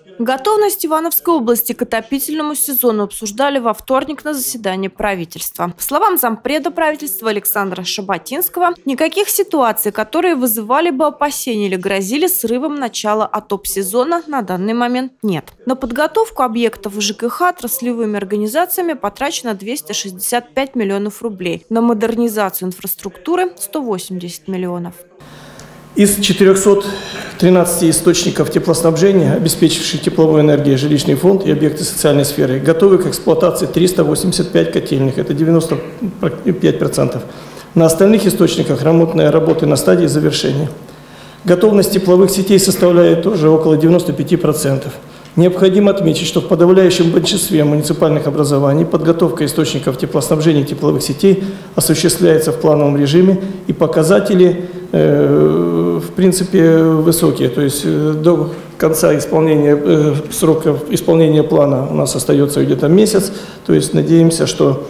Готовность Ивановской области к отопительному сезону обсуждали во вторник на заседании правительства. По словам зампреда правительства Александра Шабатинского, никаких ситуаций, которые вызывали бы опасения или грозили срывом начала отоп-сезона, на данный момент нет. На подготовку объектов ЖКХ отраслевыми организациями потрачено 265 миллионов рублей, на модернизацию инфраструктуры – 180 миллионов. Из 413 источников теплоснабжения, обеспечивших тепловой энергией жилищный фонд и объекты социальной сферы, готовы к эксплуатации 385 котельных, это 95%. На остальных источниках ремонтные работы на стадии завершения. Готовность тепловых сетей составляет тоже около 95%. Необходимо отметить, что в подавляющем большинстве муниципальных образований подготовка источников теплоснабжения тепловых сетей осуществляется в плановом режиме, и показатели, в принципе, высокие. То есть до конца срока исполнения плана у нас остается где-то месяц. То есть надеемся, что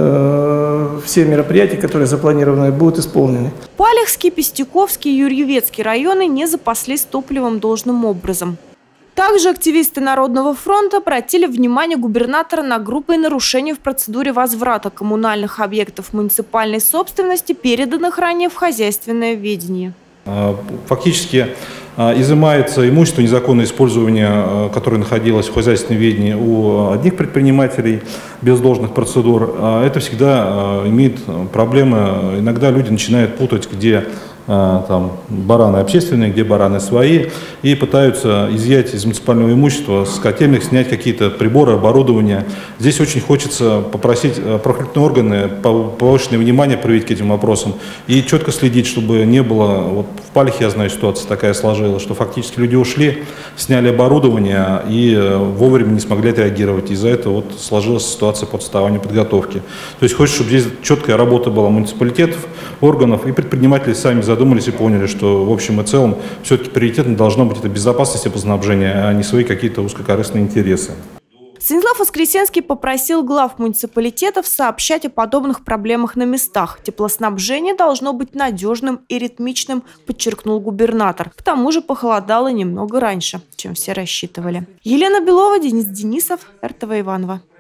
все мероприятия, которые запланированы, будут исполнены. Палехский, Пестюковский и Юрьевецкий районы не запаслись топливом должным образом. Также активисты Народного фронта обратили внимание губернатора на группы нарушений в процедуре возврата коммунальных объектов муниципальной собственности, переданных ранее в хозяйственное ведение. Фактически изымается имущество незаконное использование, которое находилось в хозяйственном ведении у одних предпринимателей без должных процедур. Это всегда имеет проблемы. Иногда люди начинают путать, где там бараны общественные, где бараны свои, и пытаются изъять из муниципального имущества, с котельных снять какие-то приборы, оборудование. Здесь очень хочется попросить правоохранительные органы повышенное внимание проявить к этим вопросам и четко следить, чтобы не было, вот в Палихе, я знаю, ситуация такая сложилась, что фактически люди ушли, сняли оборудование и вовремя не смогли отреагировать. Из-за этого вот сложилась ситуация по отставанию подготовки. То есть хочется, чтобы здесь четкая работа была муниципалитетов, органов, и предприниматели сами задумались и поняли, что в общем и целом все-таки приоритетно должно быть это безопасность теплоснабжения, а не свои какие-то узкокорыстные интересы. Станислав Воскресенский попросил глав муниципалитетов сообщать о подобных проблемах на местах. Теплоснабжение должно быть надежным и ритмичным, подчеркнул губернатор. К тому же похолодало немного раньше, чем все рассчитывали. Елена Белова, Денис Денисов, РТВ Иваново.